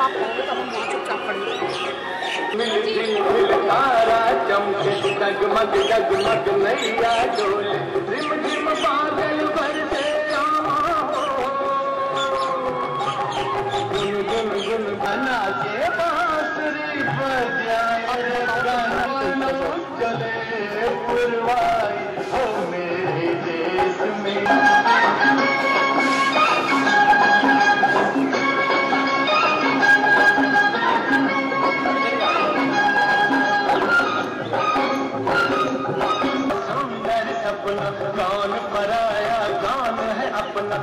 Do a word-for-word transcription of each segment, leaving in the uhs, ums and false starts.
आप कहोगे तो हम वहाँ चुपचाप खड़े तारा चमके जगमग जगमग नैया डोले रिम झिम बादल बरसे गुन गुन गुन बना के बांसुरी बजाए गाना चले पुरवाई हो मेरे देश में। गान पराया गान है अपना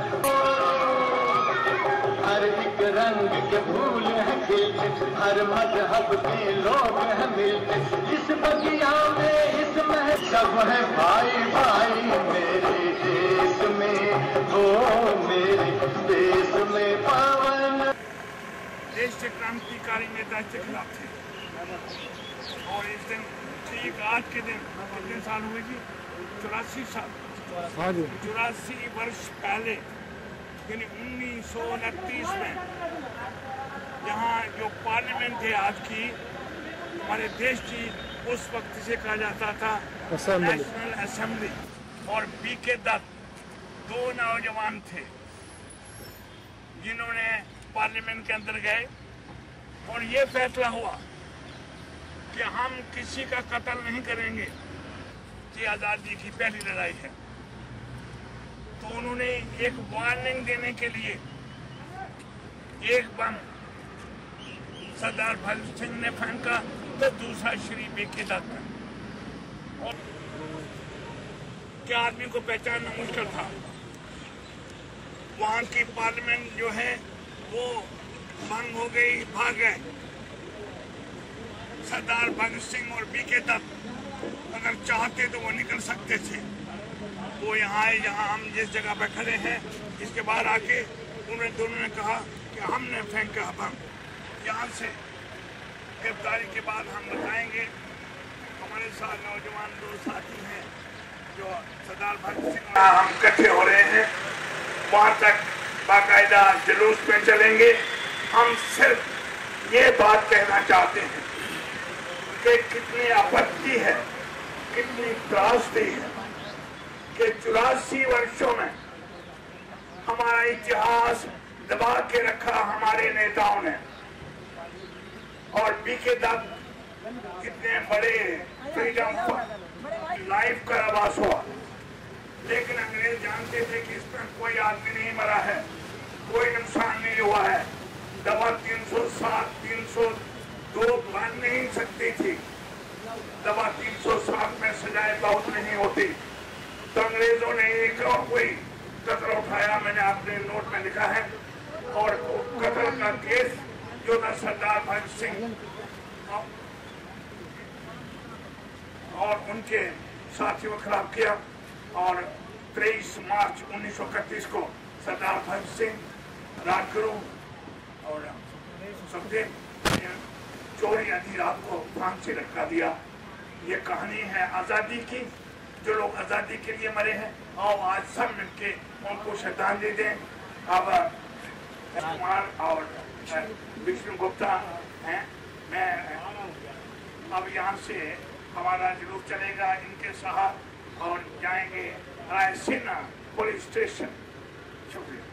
हर एक रंग के फूल है खिलते हर मजहब के लोग हैं मिलते इस बगिया में इसमें सब है भाई भाई मेरे देश में हो मेरे देश में पावन। देश के क्रांतिकारी नेता इसके खिलाफ थे और इस दिन ठीक आज के दिन कितने साल हुए जी चौरासी साल चौरासी वर्ष पहले यानी उन्नीस सौ उनतीस में यहाँ जो पार्लियामेंट है आज की हमारे देश की उस वक्त से कहा जाता था नेशनल असेंबली और बी के दत्त दो नौजवान थे जिन्होंने पार्लियामेंट के अंदर गए और ये फैसला हुआ कि हम किसी का कत्ल नहीं करेंगे। ये आज़ादी की पहली लड़ाई है तो उन्होंने एक वार्निंग देने के लिए एक बम सरदार भगत सिंह ने फेंका तो दूसरा श्री बी के दत्त ने और क्या आदमी को पहचानना मुश्किल था। वहां की पार्लियामेंट जो है वो भंग हो गई, भाग गए। सरदार भगत सिंह और बी के दत्त अगर चाहते तो वो निकल सकते थे। वो यहाँ आए जहाँ हम जिस जगह पर खड़े हैं इसके बाहर आके उन्होंने दोनों ने कहा कि हमने फेंका बम। यहाँ से गिरफ्तारी के बाद हम बताएंगे हमारे साथ नौजवान दो साथी हैं जो सरदार भगत सिंह हम इकट्ठे हो रहे हैं वहाँ तक बाकायदा जुलूस में चलेंगे। हम सिर्फ ये बात कहना चाहते हैं कि कितनी आपत्ति है कितनी त्रासदी है कि चौरासी वर्षों में हमारा इतिहास दबा के रखा हमारे नेताओं ने और बी के दत्त कितने बड़े फ्रीडम लाइफ का आवास हुआ लेकिन अंग्रेज जानते थे कि इसमें कोई आदमी नहीं मरा है, कोई नुकसान नहीं हुआ है। दफा तीन सौ सात तीन सौ दो बन नहीं सकती थी। दफा तीन सौ सात में सजाएं बहुत नहीं होती तो अंग्रेजों ने एक और कोई कत्ल उठाया, मैंने अपने नोट में लिखा है, और कत्ल का केस जो था सरदार भगत सिंह और उनके साथियों के खिलाफ किया। और तेईस मार्च उन्नीस सौ इकतीस को सरदार भगत सिंह, राजगुरु और सुखदेव चोरी आधी रात को फांसी लटका दिया। ये कहानी है आजादी की, जो लोग आजादी के लिए मरे हैं। आओ आज सब मिलके उनको श्रद्धांजलि दें। अब कुमार और विष्णु गुप्ता हैं, मैं अब यहाँ से हमारा जुलूस चलेगा इनके साथ और जाएंगे रायसीना पुलिस स्टेशन। शुक्रिया।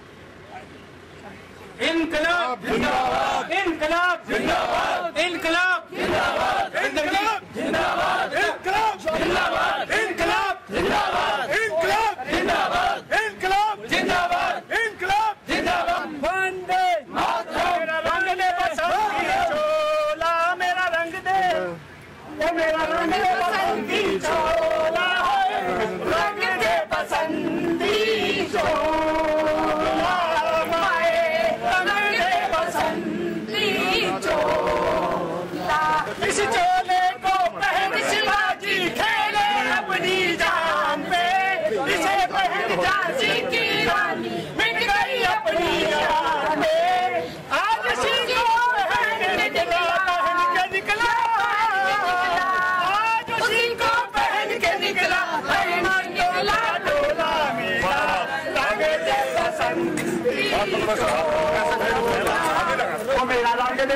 इनकलाब जिंदाबाद, इनकलाब जिंदाबाद, इनकलाब जिंदाबाद, इनकलाब जिंदाबाद, इनकलाब जिंदाबाद, इनकलाब जिंदाबाद, इनकलाब जिंदाबाद, इनकलाब जिंदाबाद, इनकलाब जिंदाबाद। वंदे मातरम। मेरा रंग दे बसंती चोला, मेरा रंग दे, वो मेरा रंग दे बसंती चोला, रंग दे बसंती चोला, इस चोले को पहन शिवाजी खेले अपनी जान पे, इसे पहन झांसी की रानी मिट गई अपनी जान पे। आज इसी को पहन निकला, पहन के निकला, आज उसी को पहन के निकला, पहन डोला डोला मेरा रंग दे बसंती चोला, वो मेरा रंग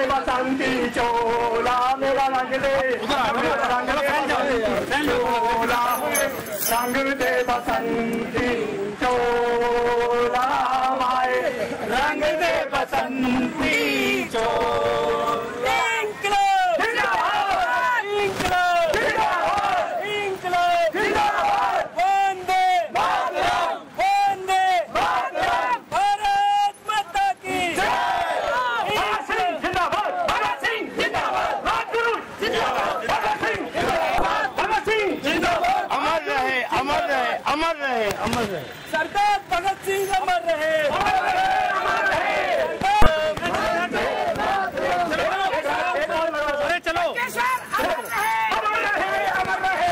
दे रंग दे बसंती चोला माए रंग दे बसंती चोला इंकलाब जिंदाबाद इंकलाब जिंदाबाद इंकलाब जिंदाबाद वंदे मातरम वंदे मातरम भारत माता की जय भगत सिंह जिंदाबाद भगत सिंह जिंदाबाद राजगुरु जिंदाबाद भगत सिंह जिंदाबाद भगत सिंह जिंदाबाद अमर रहे अमर रहे अमर रहे अमर रहे सरदार भगत सिंह अमर रहे अमर रहे अमर रहे अरे चलो अमर रहे अमर रहे अमर रहे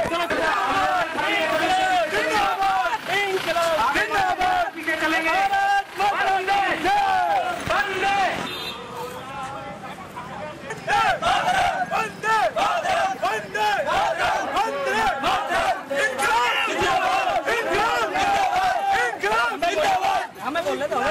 जिंदाबाद इंकलाब जिंदाबाद पीछे चलेंगे वंदे वंदे वंदे वंदे वंदे हमें बोलने दो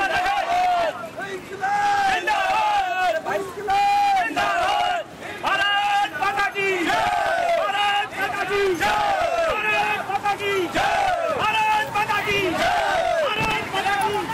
भारत माता की भारत माता की भारत माता की भारत माता की भारत माता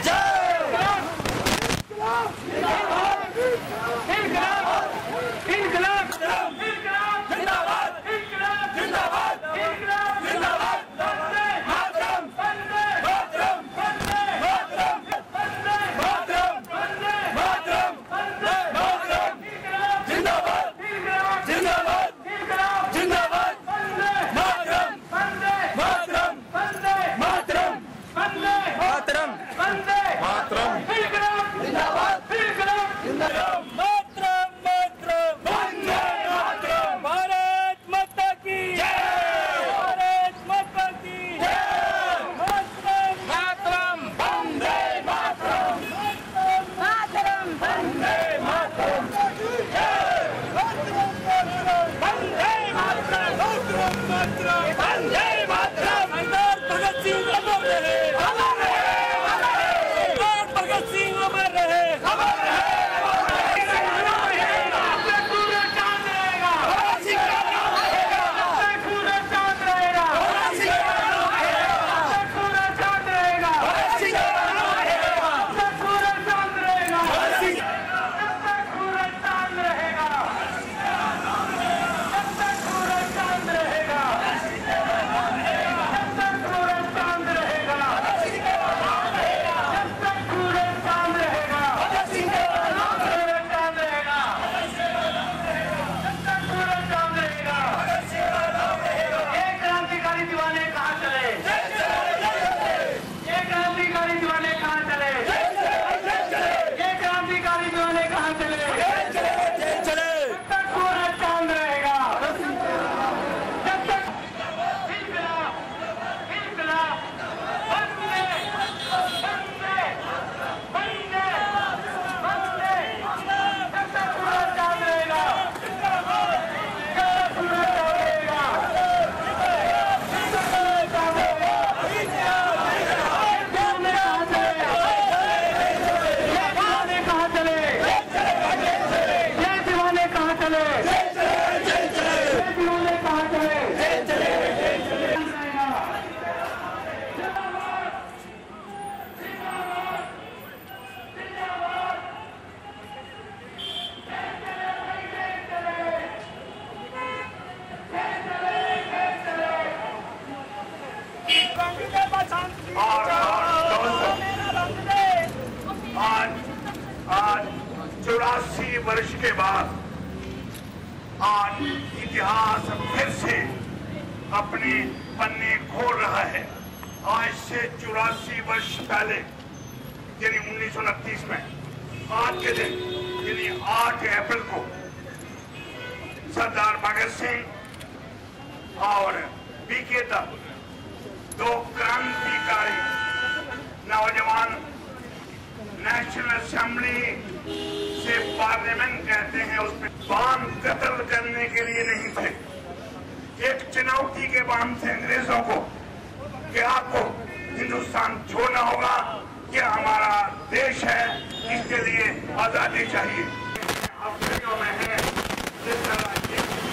की इंकलाब इंकलाब जिंदाबाद इंकलाब जिंदाबाद इंकलाब जिंदाबाद वंदे मातरम वंदे मातरम वंदे मातरम वंदे मातरम वंदे मातरम वंदे मातरम जिंदाबाद जिंदाबाद इंकलाब जिंदाबाद वंदे मातरम वंदे मातरम वंदे मातरम वंदे मातरम वंदे मातरम इंकलाब जिंदाबाद इंकलाब जिंदाबाद मातरम मातरम वंदे मातरम भारत माता की जय भारत माता की जय मातरम मातरम वंदे मातरम मातरम वंदे मातरम जय मातरम मातरम वंदे मातरम मातरम मातरम वंदे मातरम सरदार भगत सिंह अमर रहे अमर रहे सरदार भगत सिंह अमर रहे अमर रहे चौरासी वर्ष के बाद आज इतिहास फिर से अपने पन्ने खोल रहा है। आज से चौरासी वर्ष पहले यानी उन्नीस सौ उनतीस में आज के दिन यानी आठ अप्रैल को सरदार भगत सिंह और बीके दत्त दो क्रांतिकारी नौजवान नेशनल असेंबली से पार्लियामेंट कहते हैं उसमें बाम कत्ल करने के लिए नहीं थे, एक चुनौती के बाम थे अंग्रेजों को कि आपको हिंदुस्तान छोड़ना होगा, यह हमारा देश है, इसके लिए आजादी चाहिए। अफ्रीका में है जिस तरह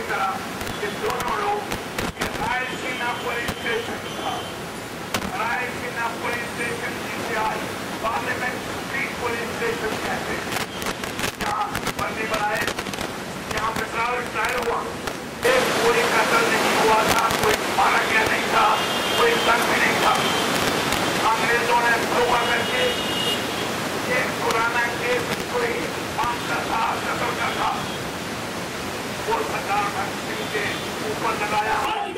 तरह ये दोनों लोग रायसीना पुलिस स्टेशन था, रायसीना पुलिस स्टेशन जिसे आज पार्लियामेंट स्ट्रीट पुलिस स्टेशन कहते हैं, यहाँ बंदी बनाए, यहाँ पे ट्रायल ट्रायल हुआ, एक कोई कत्ल नहीं हुआ था, कोई मारा गया नहीं था, कोई तंग भी नहीं था। अंग्रेजों ने धोखा करके एक पुराना केस कोई मांग का था, कत्ल का था, वो सरकार भगत सिंह के ऊपर लगाया।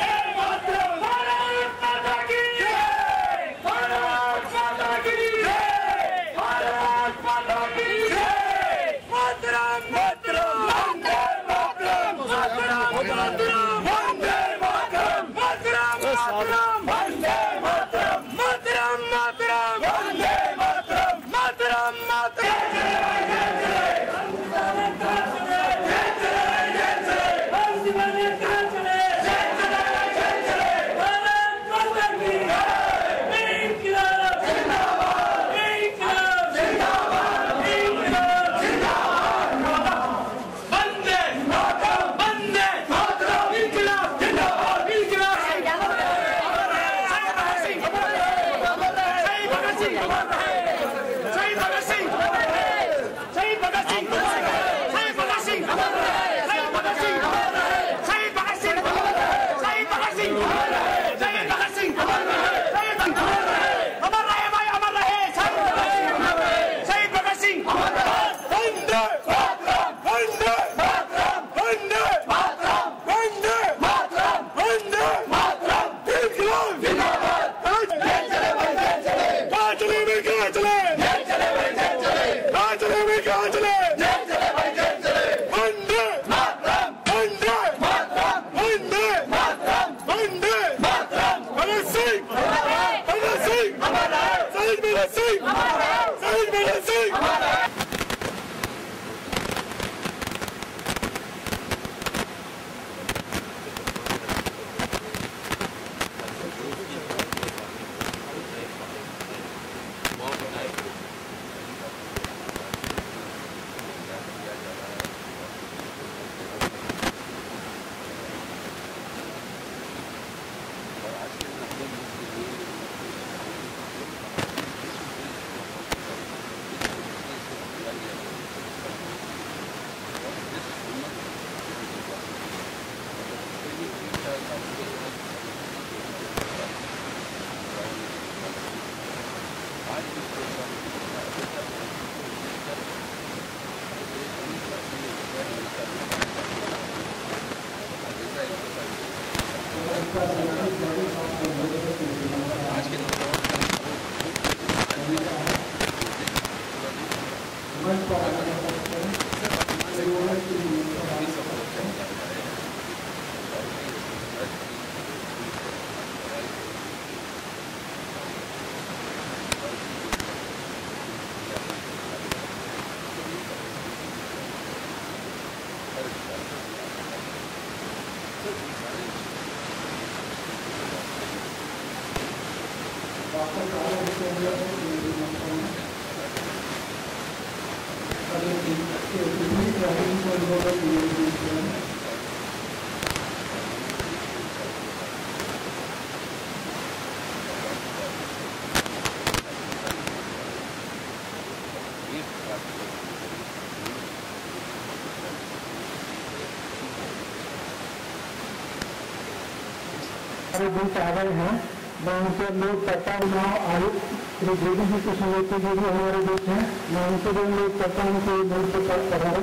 बीच आ गए हैं, मैं उनसे अनुरोध करता हूँ, चुनाव आयुक्त श्री देवी जी कृष्ण जी भी हमारे बीच हैं, मैं उनसे भी अनुरोध करता हूँ कि मूर्त पर पधारें।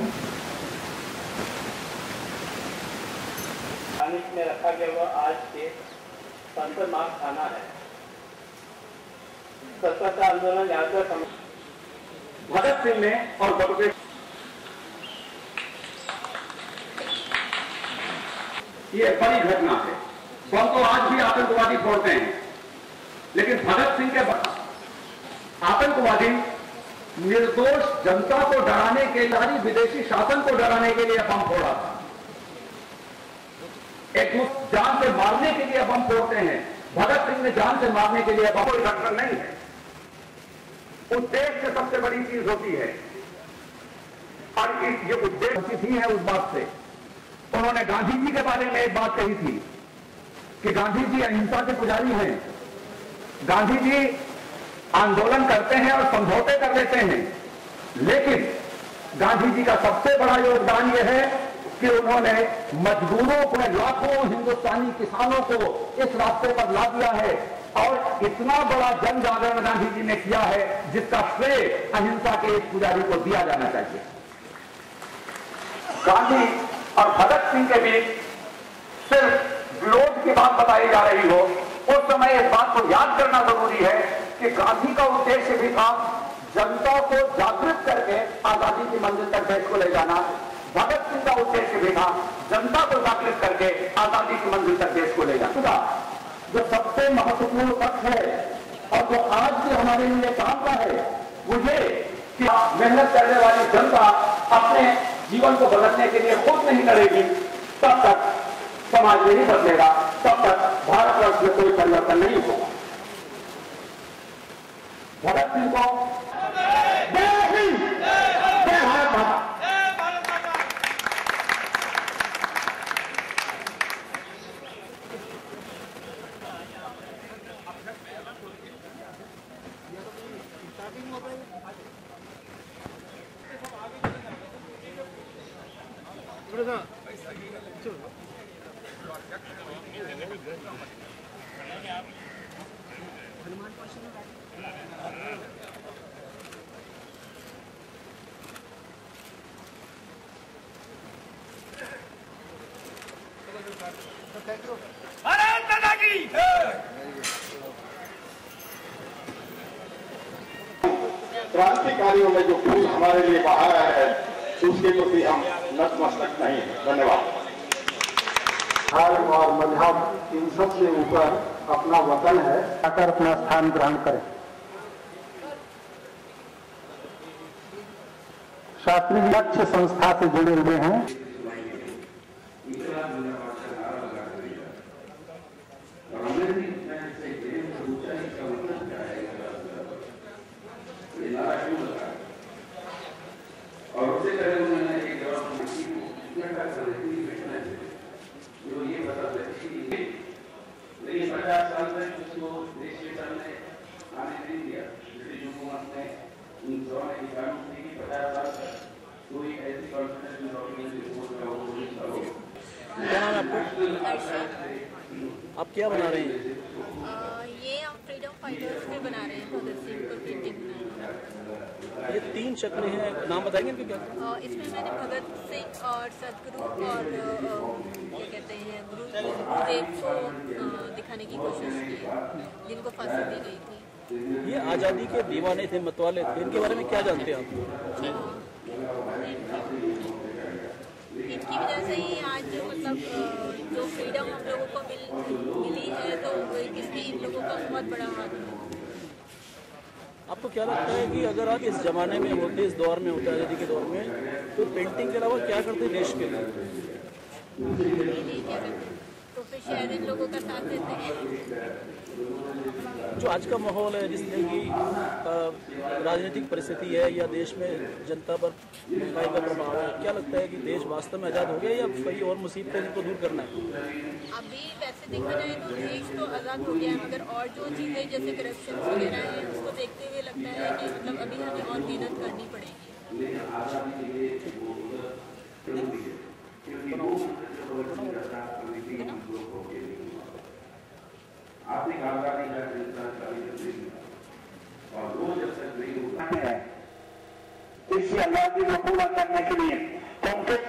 में रखा गया हुआ आज के संसद मार्ग थाना है। स्वतंत्रता आंदोलन यादगार भगत सिंह ने और बटुके ये बड़ी घटना है। बम तो आज भी आतंकवादी फोड़ते हैं, लेकिन भगत सिंह के आतंकवादी निर्दोष जनता को डराने के लिए, विदेशी शासन को डराने के लिए बम फोड़ा था। एक जान से मारने के लिए बम फोड़ते हैं, भगत सिंह ने जान से मारने के लिए बम। कोई घटना नहीं है। उद्देश्य सबसे बड़ी चीज होती है, और ये उद्देश्य ही है उस बात से उन्होंने गांधी जी के बारे में एक बात कही थी कि गांधी जी अहिंसा के पुजारी हैं। गांधी जी आंदोलन करते हैं और समझौते कर लेते हैं, लेकिन गांधी जी का सबसे बड़ा योगदान यह है कि उन्होंने मजदूरों को, लाखों हिंदुस्तानी किसानों को इस रास्ते पर ला दिया है और इतना बड़ा जन जागरण गांधी जी ने किया है जिसका श्रेय अहिंसा के इस पुजारी को दिया जाना चाहिए। गांधी और भगत सिंह के बीच सिर्फ विरोध की बात बताई जा रही हो, उस समय इस बात को याद करना जरूरी है कि गांधी का उद्देश्य भी था जनता को जागृत करके आजादी की मंजिल तक देश को ले जाना। भगत सिंह का उद्देश्य भी था जनता को जागृत करके आजादी की मंजिल तक देश को ले जाना। जो सबसे महत्वपूर्ण पक्ष है और जो आज भी हमारे लिए काम का है वो ये कि मेहनत करने वाली जनता अपने जीवन को बदलने के लिए खुद नहीं लड़ेगी, तब तक समाज नहीं बदलेगा, तब तक भारतवर्ष में कोई परिवर्तन नहीं होगा। भगत सिंह को जय हिंद, जय भारत माता। भारत माता की क्रांतिकारियों में जो फूल हमारे लिए बहाया है उसके प्रति हम नतमस्तक नहीं है। धन्यवाद। धर्म और मजहब इन सब से ऊपर अपना वतन है, आकर अपना स्थान ग्रहण करें। शास्त्री लक्ष्य संस्था से जुड़े हुए हैं। और उससे पहले उन्होंने एक जवाब जो ये बताते लेकिन पचास साल तक उसको देश के सामने आने नहीं दिया। ब्रिटिश हुकूमत ने उन जवानों की कानून थी कि पचास साल तक कोई ऐसी कॉन्स्टिट्यूशन डॉक्यूमेंट रिपोर्ट का हो नहीं करो। क्या नाम है आपको? आप क्या बना रहे हैं? ये हम फ्रीडम फाइटर्स पे बना रहे हैं, भगत सिंह पर पेंटिंग बना रहे हैं। ये तीन शक्लें हैं, नाम बताएंगे इनके क्या? इसमें मैंने भगत सिंह और सदगुरु और क्या कहते हैं गुरुदेव को दिखाने की कोशिश की, जिनको फांसी दी गई थी। ये आज़ादी के दीवाने थे, मतवाले थे, इनके बारे में क्या जानते हैं आप? इनकी वजह से ही आज मतलब जो फ्रीडम हम लोगों को मिल मिली है, तो इसमें इन लोगों का बहुत बड़ा हाथ है। आपको क्या लगता है कि अगर आप इस जमाने में होते, इस दौर में होते, आज़ादी के दौर में, तो पेंटिंग के अलावा क्या करते देश के लिए? नहीं क्या करते, तो फिर शायद इन लोगों का साथ देते हैं। जो आज का माहौल है, जिसमें कि राजनीतिक परिस्थिति है या देश में जनता पर महंगाई का प्रभाव है, क्या लगता है कि देश वास्तव में आज़ाद हो गया या कई और मुसीबतें इनको दूर करना है? अभी वैसे देखा जाए तो देश तो आज़ाद हो गया है, मगर और जो चीज़ें जैसे करप्शन वगैरह है उसको देखते हुए लगता है कि मतलब अभी हमें और मेहनत करनी पड़ेगी। आपने आजादी का इंसान और वो जब तक नहीं होता है, इसी आजादी को पूरा करने के लिए उनके